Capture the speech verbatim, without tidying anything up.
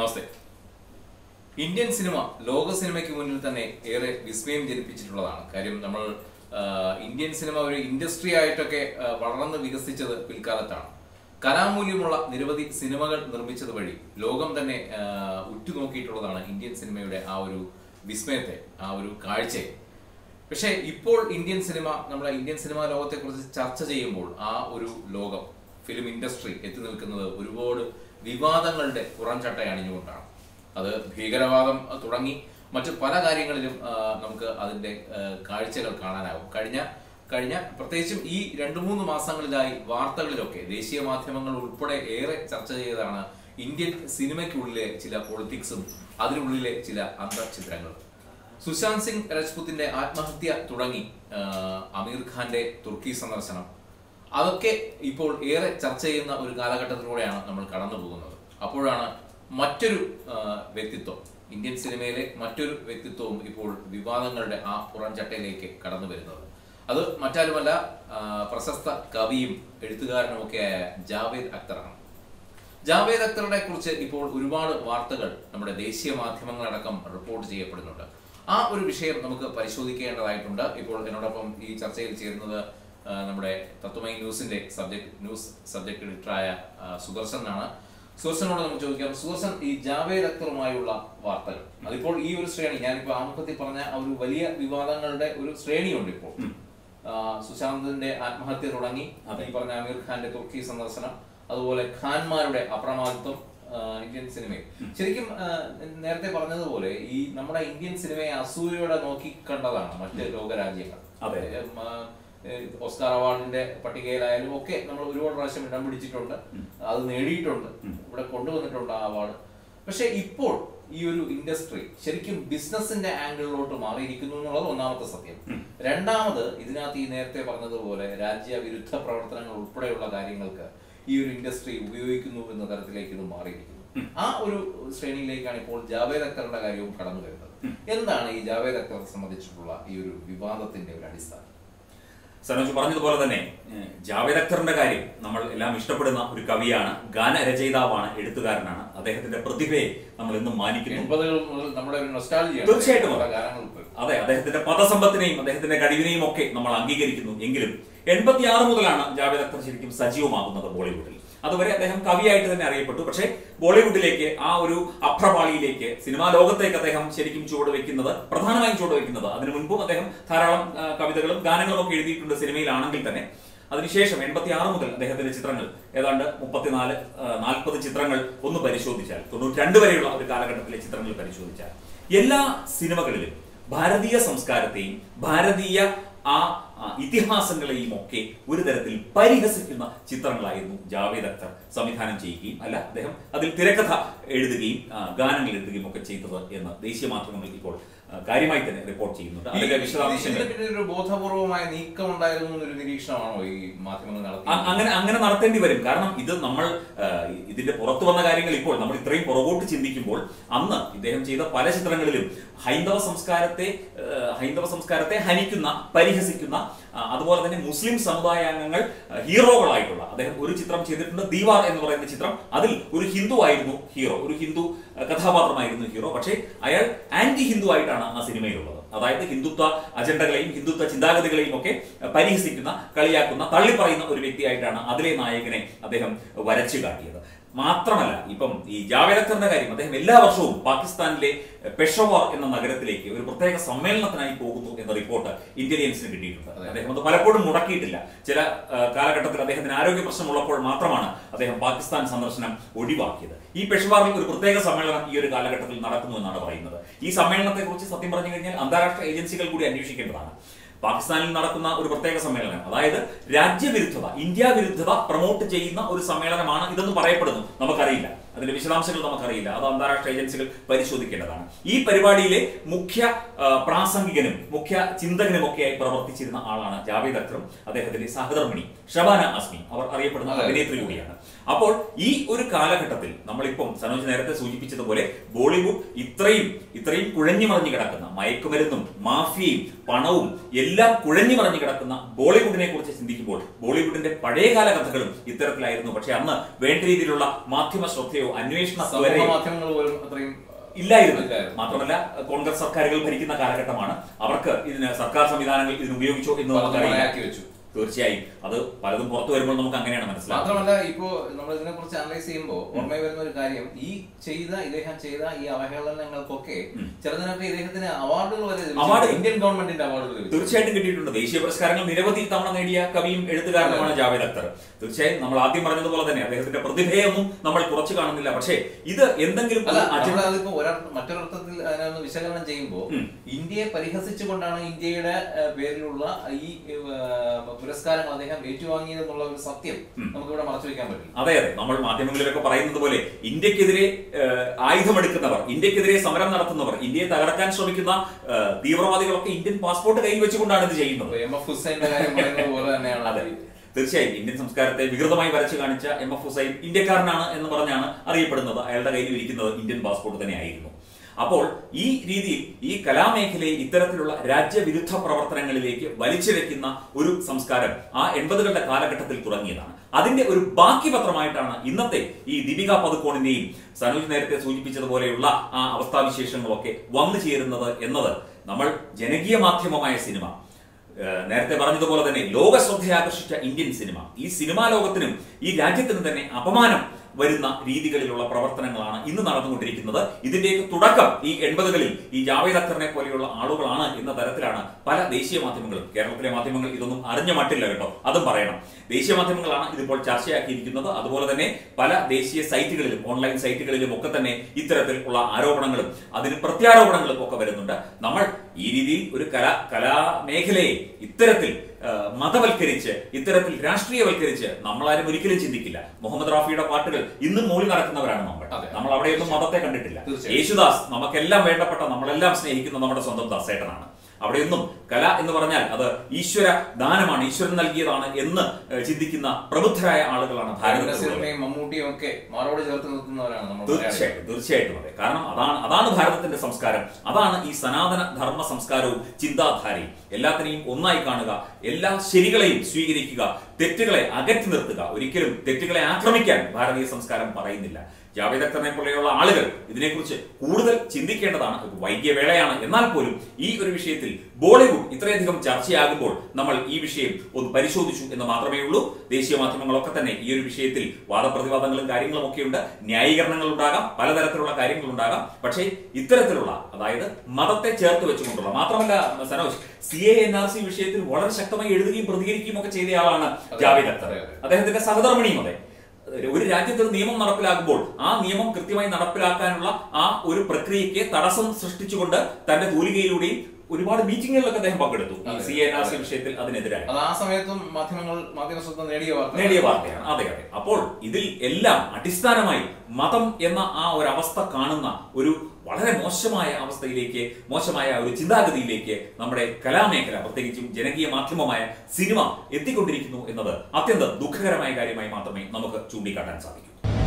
നമസ്തേ. Indian cinema ലോക സിനിമയ്ക്ക് മുന്നിൽ തന്നെ ഏറെ വിസ്മയം ജനിപ്പിച്ചിട്ടുള്ളതാണ്. കാര്യം നമ്മൾ ഇന്ത്യൻ സിനിമ ഒരു ഇൻഡസ്ട്രി ആയിട്ടൊക്കെ വളർന്ന് വികസിച്ചത് പിൽക്കാലത്താണ്. കലാമൂല്യമുള്ള നിരവധി സിനിമകൾ നിർമ്മിച്ചത് വഴി ലോകം തന്നെ ഉറ്റുനോക്കിയിട്ടുള്ളതാണ് ഇന്ത്യൻ സിനിമയുടെ ആ ഒരു വിസ്മയത്തെ, ആ ഒരു കാഴ്ചയെ. പക്ഷേ ഇപ്പോൾ ഇന്ത്യൻ സിനിമ, നമ്മുടെ ഇന്ത്യൻ സിനിമാ ലോകത്തെക്കുറിച്ച് ചർച്ച ചെയ്യുമ്പോൾ ആ ഒരു ലോകം, ഫിലിം ഇൻഡസ്ട്രി എത്തി നിൽക്കുന്നത് ഒരുപാട് വിവാദങ്ങളുടെ പുറംചട്ട അണിഞ്ഞുകൊണ്ടാണ്. അത് ഭീകരവാദം തുടങ്ങി മറ്റു പല കാര്യങ്ങളിലും നമുക്ക് അതിൻ്റെ കാഴ്ചകൾ കാണാനാകും. കഴിഞ്ഞ കഴിഞ്ഞ പ്രത്യേകിച്ചും ഈ രണ്ടു മൂന്ന് മാസങ്ങളിലായി വാർത്തകളിലൊക്കെ ദേശീയ മാധ്യമങ്ങൾ ഉൾപ്പെടെ ഏറെ ചർച്ച ചെയ്തതാണ് ഇന്ത്യൻ സിനിമയ്ക്കുള്ളിലെ ചില പൊളിറ്റിക്സും അതിനുള്ളിലെ ചില അന്തർചിത്രങ്ങളും. സുശാന്ത് സിംഗ് രജ്പുത്തിന്റെ ആത്മഹത്യ തുടങ്ങി അമീർ ഖാന്റെ തുർക്കി സന്ദർശനം, അതൊക്കെ ഇപ്പോൾ ഏറെ ചർച്ച ചെയ്യുന്ന ഒരു കാലഘട്ടത്തിലൂടെയാണ് നമ്മൾ കടന്നു പോകുന്നത്. അപ്പോഴാണ് മറ്റൊരു വ്യക്തിത്വം, ഇന്ത്യൻ സിനിമയിലെ മറ്റൊരു വ്യക്തിത്വവും ഇപ്പോൾ വിവാദങ്ങളുടെ ആ പുറംചട്ടയിലേക്ക് കടന്നു വരുന്നത്. അത് മറ്റാരുമല്ല, പ്രശസ്ത കവിയും എഴുത്തുകാരനുമൊക്കെയായ ജാവേദ് അക്തറാണ്. ജാവേദ് അക്തറിനെ കുറിച്ച് ഇപ്പോൾ ഒരുപാട് വാർത്തകൾ നമ്മുടെ ദേശീയ മാധ്യമങ്ങളടക്കം റിപ്പോർട്ട് ചെയ്യപ്പെടുന്നുണ്ട്. ആ ഒരു വിഷയം നമുക്ക് പരിശോധിക്കേണ്ടതായിട്ടുണ്ട്. ഇപ്പോൾ എന്നോടൊപ്പം ഈ ചർച്ചയിൽ ചേരുന്നത് നമ്മുടെ തത്വമൈ ന്യൂസിന്റെ സബ്ജക്ട് ന്യൂസ് സബ്ജക്ട് എഡിറ്ററായ സുദർശനാണ്. സുദർശനോട് നമുക്ക് ചോദിക്കാം. സുദർശൻ, ഈ ജാവേദ് അക്തറുമായുള്ള വാർത്തകൾ, അതിപ്പോൾ ഈ ഒരു ശ്രേണി, ഞാനിപ്പോ ആമുഖത്തിൽ പറഞ്ഞ ഒരു വലിയ വിവാദങ്ങളുടെ ഒരു ശ്രേണിയുണ്ട് ഇപ്പോൾ. സുശാന്തിന്റെ ആത്മഹത്യ തുടങ്ങി ഈ പറഞ്ഞ അമീർ ഖാന്റെ തുർക്കി സന്ദർശനം, അതുപോലെ ഖാൻമാരുടെ അപ്രമാദിത്വം ഇന്ത്യൻ സിനിമയിൽ. ശരിക്കും നേരത്തെ പറഞ്ഞതുപോലെ ഈ നമ്മുടെ ഇന്ത്യൻ സിനിമയെ അസൂയയോടെ നോക്കിക്കണ്ടതാണ് മറ്റ് ലോകരാജ്യങ്ങൾ. ഓസ്കാർ അവാർഡിന്റെ പട്ടികയിലായാലും ഒക്കെ നമ്മൾ ഒരുപാട് പ്രാവശ്യം ഇടം പിടിച്ചിട്ടുണ്ട്, അത് നേടിയിട്ടുണ്ട്, ഇവിടെ കൊണ്ടുവന്നിട്ടുണ്ട് ആ അവാർഡ്. പക്ഷെ ഇപ്പോൾ ഈ ഒരു ഇൻഡസ്ട്രി ശരിക്കും ബിസിനസിന്റെ ആംഗിളിലോട്ട് മാറിയിരിക്കുന്നു എന്നുള്ളത് ഒന്നാമത്തെ സത്യം. രണ്ടാമത്, ഇതിനകത്ത് ഈ നേരത്തെ പറഞ്ഞതുപോലെ രാജ്യവിരുദ്ധ പ്രവർത്തനങ്ങൾ ഉൾപ്പെടെയുള്ള കാര്യങ്ങൾക്ക് ഈ ഒരു ഇൻഡസ്ട്രി ഉപയോഗിക്കുന്നു എന്ന തരത്തിലേക്ക് ഇത് മാറിയിരിക്കുന്നു. ആ ഒരു ശ്രേണിയിലേക്കാണ് ഇപ്പോൾ ജാവേദ് അക്തറുടെ കാര്യവും കടന്നു വരുന്നത്. എന്താണ് ഈ ജാവേദ് അക്തറെ സംബന്ധിച്ചിട്ടുള്ള ഈ ഒരു വിവാദത്തിന്റെ ഒരു അടിസ്ഥാനം? സനോജ് പറഞ്ഞതുപോലെ തന്നെ ജാവേദ് അക്തറിന്റെ കാര്യം നമ്മൾ എല്ലാം ഇഷ്ടപ്പെടുന്ന ഒരു കവിയാണ്, ഗാനരചയിതാവാണ്, എഴുത്തുകാരനാണ്. അദ്ദേഹത്തിന്റെ പ്രതിഭയെ നമ്മൾ എന്നും മാനിക്കുന്നു. തീർച്ചയായിട്ടും അതെ, അദ്ദേഹത്തിന്റെ പദസമ്പത്തിനെയും അദ്ദേഹത്തിന്റെ കഴിവിനെയും ഒക്കെ നമ്മൾ അംഗീകരിക്കുന്നു. എങ്കിലും എൺപത്തിയാറ് മുതലാണ് ജാവേദ് അക്തർ ശരിക്കും സജീവമാകുന്നത് ബോളിവുഡിൽ. അതുവരെ അദ്ദേഹം കവിയായിട്ട് തന്നെ അറിയപ്പെട്ടു. പക്ഷേ ബോളിവുഡിലേക്ക്, ആ ഒരു അപ്രപാളിയിലേക്ക്, സിനിമാ ലോകത്തേക്ക് അദ്ദേഹം ശരിക്കും ചുവടുവെക്കുന്നത്, പ്രധാനമായും ചുവടുവെക്കുന്നത്, അതിനു മുൻപും അദ്ദേഹം ധാരാളം കവിതകളും ഗാനങ്ങളും ഒക്കെ എഴുതിയിട്ടുണ്ട് സിനിമയിലാണെങ്കിൽ തന്നെ. അതിനുശേഷം എൺപത്തി ആറ് മുതൽ അദ്ദേഹത്തിന്റെ ചിത്രങ്ങൾ ഏതാണ്ട് മുപ്പത്തിനാല് നാൽപ്പത് ചിത്രങ്ങൾ ഒന്ന് പരിശോധിച്ചാൽ, തൊണ്ണൂറ്റി രണ്ട് വരെയുള്ള ഒരു കാലഘട്ടത്തിലെ ചിത്രങ്ങൾ പരിശോധിച്ചാൽ എല്ലാ സിനിമകളിലും ഭാരതീയ സംസ്കാരത്തെയും ഭാരതീയ ആ ഇതിഹാസങ്ങളെയും ഒക്കെ ഒരു തരത്തിൽ പരിഹസിക്കുന്ന ചിത്രങ്ങളായിരുന്നു ജാവേദ് അക്തർ സംവിധാനം ചെയ്യുകയും അല്ല അദ്ദേഹം അതിൽ തിരക്കഥ എഴുതുകയും ഗാനങ്ങൾ എഴുതുകയും ഒക്കെ ചെയ്തത് എന്ന് ദേശീയ മാധ്യമങ്ങൾ ഇപ്പോൾ കാര്യമായി തന്നെ റിപ്പോർട്ട് ചെയ്യുന്നുണ്ട്. അതിന്റെ വിശദാംശങ്ങൾ ബോധപൂർവമായ നീക്കം ഉണ്ടായിരുന്നു എന്നൊരു നിരീക്ഷണമാണോ ഈ മാധ്യമങ്ങൾ നടത്തി? അങ്ങനെ അങ്ങനെ നടത്തേണ്ടി വരും. കാരണം ഇത് നമ്മൾ ഇതിന്റെ പുറത്തു വന്ന കാര്യങ്ങൾ ഇപ്പോൾ നമ്മൾ ഇത്രയും പുറകോട്ട് ചിന്തിക്കുമ്പോൾ അന്ന് ഇദ്ദേഹം ചെയ്ത പല ചിത്രങ്ങളിലും ഹൈന്ദവ സംസ്കാരത്തെ ഹൈന്ദവ സംസ്കാരത്തെ ഹനിക്കുന്ന, പരിഹസിക്കുന്ന, അതുപോലെ തന്നെ മുസ്ലിം സമുദായാംഗങ്ങൾ ഹീറോകളായിട്ടുള്ള അദ്ദേഹം ഒരു ചിത്രം ചെയ്തിട്ടുണ്ട്, ദീവാർ എന്ന് പറയുന്ന ചിത്രം. അതിൽ ഒരു ഹിന്ദു ആയിരുന്നു ഹീറോ, ഒരു ഹിന്ദു കഥാപാത്രമായിരുന്നു ഹീറോ. പക്ഷേ അയാൾ ആന്റി ഹിന്ദു ആയിട്ടാണ് ആ സിനിമയിലുള്ളത്. അതായത് ഹിന്ദുത്വ അജണ്ടകളെയും ഹിന്ദുത്വ ചിന്താഗതികളെയും ഒക്കെ പരിഹസിക്കുന്ന, കളിയാക്കുന്ന, തള്ളിപ്പറയുന്ന ഒരു വ്യക്തിയായിട്ടാണ് അതിലെ നായകനെ അദ്ദേഹം വരച്ചു കാട്ടിയത്. മാത്രമല്ല, ഇപ്പം ഈ ജാവേദ് അക്തറിന്റെ കാര്യം, അദ്ദേഹം എല്ലാ വർഷവും പാകിസ്ഥാനിലെ പെഷവാർ എന്ന നഗരത്തിലേക്ക് ഒരു പ്രത്യേക സമ്മേളനത്തിനായി പോകുന്നു എന്ന റിപ്പോർട്ട് ഇന്റലിജൻസിന് കിട്ടിയിട്ടുണ്ട്. അദ്ദേഹം അത് പലപ്പോഴും മുടക്കിയിട്ടില്ല. ചില കാലഘട്ടത്തിൽ അദ്ദേഹത്തിന് ആരോഗ്യ പ്രശ്നമുള്ളപ്പോൾ മാത്രമാണ് അദ്ദേഹം പാകിസ്ഥാൻ സന്ദർശനം ഒഴിവാക്കിയത്. ഈ പെഷവാറിൽ ഒരു പ്രത്യേക സമ്മേളനം ഈ ഒരു കാലഘട്ടത്തിൽ നടക്കുന്നു എന്നാണ് പറയുന്നത്. ഈ സമ്മേളനത്തെ കുറിച്ച് സത്യം പറഞ്ഞു കഴിഞ്ഞാൽ അന്താരാഷ്ട്ര ഏജൻസികൾ കൂടി അന്വേഷിക്കേണ്ടതാണ്. പാകിസ്ഥാനിൽ നടക്കുന്ന ഒരു പ്രത്യേക സമ്മേളനം, അതായത് രാജ്യവിരുദ്ധത, ഇന്ത്യ വിരുദ്ധത പ്രൊമോട്ട് ചെയ്യുന്ന ഒരു സമ്മേളനമാണ് ഇതെന്ന് പറയപ്പെടുന്നു. നമുക്കറിയില്ല, അതിന്റെ വിശദാംശങ്ങൾ നമുക്കറിയില്ല, അത് അന്താരാഷ്ട്ര ഏജൻസികൾ പരിശോധിക്കേണ്ടതാണ്. ഈ പരിപാടിയിലെ മുഖ്യ പ്രാസംഗികനും മുഖ്യ ചിന്തകനും ഒക്കെയായി പ്രവർത്തിച്ചിരുന്ന ആളാണ് ജാവേദ് അക്തറും അദ്ദേഹത്തിന്റെ സഹധർമ്മിണി ഷബാന അസ്മി. അവർ അറിയപ്പെടുന്ന അഭിനേത്രി കൂടിയാണ്. അപ്പോൾ ഈ ഒരു കാലഘട്ടത്തിൽ നമ്മളിപ്പം സനോജ് നേരത്തെ സൂചിപ്പിച്ചതുപോലെ ബോളിവുഡ് ഇത്രയും ഇത്രയും കുഴഞ്ഞു മറിഞ്ഞു കിടക്കുന്ന മയക്കുമരുന്നും മാഫിയയും പണവും എല്ലാം കുഴഞ്ഞു മറിഞ്ഞു കിടക്കുന്ന ബോളിവുഡിനെ കുറിച്ച് ചിന്തിക്കുമ്പോൾ ബോളിവുഡിന്റെ പഴയകാല കഥകളും ഇത്തരത്തിലായിരുന്നു. പക്ഷെ അന്ന് വേണ്ട രീതിയിലുള്ള മാധ്യമ ശ്രദ്ധയോ അന്വേഷണ മാധ്യമങ്ങൾ പോലും അത്രയും ഇല്ലായിരുന്നു. മാത്രമല്ല കോൺഗ്രസ് സർക്കാരുകൾ ഭരിക്കുന്ന കാലഘട്ടമാണ്. അവർക്ക് ഇതിന് സർക്കാർ സംവിധാനങ്ങൾ ഇതിന് ഉപയോഗിച്ചോ എന്ന് നമുക്ക് തീർച്ചയായും അത് പലതും പുറത്തു വരുമ്പോൾ നമുക്ക് അങ്ങനെയാണ് മനസ്സിലാക്കുന്നത്. മാത്രമല്ല ഇപ്പോ നമ്മൾ ഇതിനെ കുറിച്ച് അനലൈസ് ചെയ്യുമ്പോൾ ഓർമ്മ വരുന്ന ഒരു കാര്യം, ഈ ചെയ്ത ഇദ്ദേഹം ചെയ്ത ഈ അവഹേളനങ്ങൾക്കൊക്കെ ചിലതിനൊക്കെ ഇദ്ദേഹത്തിന് അവാർഡുകൾ വരെ ഇന്ത്യൻ ഗവൺമെന്റിന്റെ അവാർഡുകൾ തീർച്ചയായിട്ടും കിട്ടിയിട്ടുണ്ട്. ദേശീയ പുരസ്കാരങ്ങൾ നിരവധി തവണ നേടിയ കവിയും എഴുത്തുകാരനുമാണ് ജാവേദ് അക്തർ. തീർച്ചയായും നമ്മൾ ആദ്യം പറഞ്ഞതുപോലെ തന്നെ അദ്ദേഹത്തിന്റെ പ്രതിഭയൊന്നും നമ്മൾ കുറച്ചു കാണുന്നില്ല. പക്ഷേ ഇത് എന്തെങ്കിലും അതിപ്പോ മറ്റൊരർത്ഥത്തിൽ അതിനൊന്ന് വിശകലനം ചെയ്യുമ്പോൾ ഇന്ത്യയെ പരിഹസിച്ചുകൊണ്ടാണ് ഇന്ത്യയുടെ പേരിലുള്ള ഈ പുരസ്കാരങ്ങൾ അദ്ദേഹം ഏറ്റുവാങ്ങിയതെന്നുള്ള ഒരു സത്യം നമുക്കിവിടെ മറച്ചു വെക്കാൻ പറ്റില്ല. അതെ അതെ നമ്മൾ മാധ്യമങ്ങളിലൊക്കെ പറയുന്നത് പോലെ ഇന്ത്യക്കെതിരെ ആയുധമെടുക്കുന്നവർ, ഇന്ത്യക്കെതിരെ സമരം നടത്തുന്നവർ, ഇന്ത്യയെ തകർക്കാൻ ശ്രമിക്കുന്ന തീവ്രവാദികളൊക്കെ ഇന്ത്യൻ പാസ്പോർട്ട് കയ്യിൽ വെച്ചുകൊണ്ടാണ് ഇത് ചെയ്യുന്നത്. എം എഫ് ഹുസൈന്റെ കാര്യം പറയുന്നത് പോലെ തന്നെയാണ്. അതെ തീർച്ചയായും ഇന്ത്യൻ സംസ്കാരത്തെ വികൃതമായി വരച്ചു കാണിച്ച എം എഫ് ഹുസൈൻ ഇന്ത്യക്കാരനാണ് എന്ന് പറഞ്ഞാണ് അറിയപ്പെടുന്നത്. അയാളുടെ കയ്യിൽ ഇരിക്കുന്നത് ഇന്ത്യൻ പാസ്പോർട്ട് തന്നെയായിരുന്നു. അപ്പോൾ ഈ രീതിയിൽ ഈ കലാമേഖലയെ ഇത്തരത്തിലുള്ള രാജ്യവിരുദ്ധ പ്രവർത്തനങ്ങളിലേക്ക് വലിച്ചിഴയ്ക്കുന്ന ഒരു സംസ്കാരം ആ എൺപതുകളുടെ കാലഘട്ടത്തിൽ തുടങ്ങിയതാണ്. അതിന്റെ ഒരു ബാക്കി പത്രമായിട്ടാണ് ഇന്നത്തെ ഈ ദീപിക പദുക്കോണിന്റെയും സനോജ് നേരത്തെ സൂചിപ്പിച്ചതുപോലെയുള്ള ആ അവസ്ഥാവിശേഷങ്ങളൊക്കെ വന്നു ചേരുന്നത് എന്നത് നമ്മൾ ജനകീയ മാധ്യമമായ സിനിമ, നേരത്തെ പറഞ്ഞതുപോലെ തന്നെ ലോക ശ്രദ്ധയാകർഷിച്ച ഇന്ത്യൻ സിനിമ, ഈ സിനിമാ ലോകത്തിനും ഈ രാജ്യത്തിനും തന്നെ അപമാനം വരുന്ന രീതികളിലുള്ള പ്രവർത്തനങ്ങളാണ് ഇന്ന് നടന്നുകൊണ്ടിരിക്കുന്നത്. ഇതിന്റെയൊക്കെ തുടക്കം ഈ എൺപതുകളിൽ ഈ ജാവേദ് അക്തറിനെ പോലെയുള്ള ആളുകളാണ് എന്ന തരത്തിലാണ് പല ദേശീയ മാധ്യമങ്ങളും, കേരളത്തിലെ മാധ്യമങ്ങൾ ഇതൊന്നും അറിഞ്ഞ മട്ടില്ല കേട്ടോ, അതും പറയണം. ദേശീയ മാധ്യമങ്ങളാണ് ഇതിപ്പോൾ ചർച്ചയാക്കിയിരിക്കുന്നത്. അതുപോലെ തന്നെ പല ദേശീയ സൈറ്റുകളിലും ഓൺലൈൻ സൈറ്റുകളിലും ഒക്കെ തന്നെ ഇത്തരത്തിലുള്ള ആരോപണങ്ങളും അതിന് പ്രത്യാരോപണങ്ങളും ഒക്കെ വരുന്നുണ്ട്. നമ്മൾ ഈ രീതിയിൽ ഒരു കലാ കലാമേഖലയെ ഇത്തരത്തിൽ മതവൽക്കരിച്ച് ഇത്തരത്തിൽ രാഷ്ട്രീയവൽക്കരിച്ച് നമ്മളാരും ഒരിക്കലും ചിന്തിക്കില്ല. മുഹമ്മദ് റാഫിയുടെ പാട്ടുകൾ ഇന്നും മൂളി നടക്കുന്നവരാണ് നമ്മൾ. നമ്മൾ അവിടെയൊന്നും മതത്തെ കണ്ടിട്ടില്ല. യേശുദാസ് നമുക്കെല്ലാം വേണ്ടപ്പെട്ട, നമ്മളെല്ലാം സ്നേഹിക്കുന്ന നമ്മുടെ സ്വന്തം ദാസേട്ടനാണ്. അവിടെയൊന്നും കല എന്ന് പറഞ്ഞാൽ അത് ഈശ്വര ദാനമാണ്, ഈശ്വരൻ നൽകിയതാണ് എന്ന് ചിന്തിക്കുന്ന പ്രബുദ്ധരായ ആളുകളാണ് ഭാരതത്തിൽ. മമ്മൂട്ടിയും ഒക്കെ മാറോട് ചേർത്ത് നിർത്തുന്നവരാണ്. തീർച്ചയായിട്ടും തീർച്ചയായിട്ടും അതെ. കാരണം അതാണ് അതാണ് ഭാരതത്തിന്റെ സംസ്കാരം, അതാണ് ഈ സനാതന ധർമ്മ സംസ്കാരവും ചിന്താധാരയും. എല്ലാത്തിനെയും ഒന്നായി കാണുക, എല്ലാ ശരികളെയും സ്വീകരിക്കുക, തെറ്റുകളെ അകറ്റി നിർത്തുക. ഒരിക്കലും തെറ്റുകളെ ആക്രമിക്കാൻ ഭാരതീയ സംസ്കാരം പറയുന്നില്ല. ജാവേദ് അക്തറിനെ പോലെയുള്ള ആളുകൾ ഇതിനെക്കുറിച്ച് കൂടുതൽ ചിന്തിക്കേണ്ടതാണ്. വൈകിയ വേളയാണ്, എന്നാൽ പോലും ഈ ഒരു വിഷയത്തിൽ ബോളിവുഡ് ഇത്രയധികം ചർച്ചയാകുമ്പോൾ നമ്മൾ ഈ വിഷയം ഒന്ന് പരിശോധിച്ചു എന്ന് മാത്രമേ ഉള്ളൂ. ദേശീയ മാധ്യമങ്ങളൊക്കെ തന്നെ ഈ ഒരു വിഷയത്തിൽ വാദപ്രതിവാദങ്ങളും കാര്യങ്ങളും ഒക്കെ ഉണ്ട്. ന്യായീകരണങ്ങൾ ഉണ്ടാകാം, പലതരത്തിലുള്ള കാര്യങ്ങൾ ഉണ്ടാകാം. പക്ഷേ ഇത്തരത്തിലുള്ള, അതായത് മതത്തെ ചേർത്ത് വെച്ചുകൊണ്ടുള്ള, മാത്രമല്ല Sanoj C A N R C വിഷയത്തിൽ വളരെ ശക്തമായി എഴുതുകയും പ്രതികരിക്കുകയും ഒക്കെ ചെയ്തയാളാണ് ജാവേദ് അക്തർ. അദ്ദേഹത്തിന്റെ സഹധർമ്മിണിയും അതെ. ഒരു രാജ്യത്ത് നിയമം നടപ്പിലാക്കുമ്പോൾ ആ നിയമം കൃത്യമായി നടപ്പിലാക്കാനുള്ള ആ ഒരു പ്രക്രിയയ്ക്ക് തടസ്സം സൃഷ്ടിച്ചുകൊണ്ട് തന്റെ തൂലികയിലൂടെയും ഒരുപാട് മീറ്റിങ്ങുകളിലൊക്കെ അദ്ദേഹം പങ്കെടുത്തു. സി എൻ ആർ സി വിഷയത്തിൽ അതിനെതിരായി ആ സമയത്തും മാധ്യമങ്ങൾ മാധ്യമ ശ്രദ്ധ നേടിയ നേടിയ വാർത്തയാണ്. അതെ അതെ. അപ്പോൾ ഇതിൽ എല്ലാം അടിസ്ഥാനമായി മതം എന്ന ആ ഒരു അവസ്ഥ കാണുന്ന ഒരു വളരെ മോശമായ അവസ്ഥയിലേക്ക്, മോശമായ ഒരു ചിന്താഗതിയിലേക്ക് നമ്മുടെ കലാമേഖല, പ്രത്യേകിച്ചും ജനകീയ മാധ്യമമായ സിനിമ എത്തിക്കൊണ്ടിരിക്കുന്നു എന്നത് അത്യന്തം ദുഃഖകരമായ കാര്യമായി മാത്രമേ നമുക്ക് ചൂണ്ടിക്കാട്ടാൻ സാധിക്കൂ.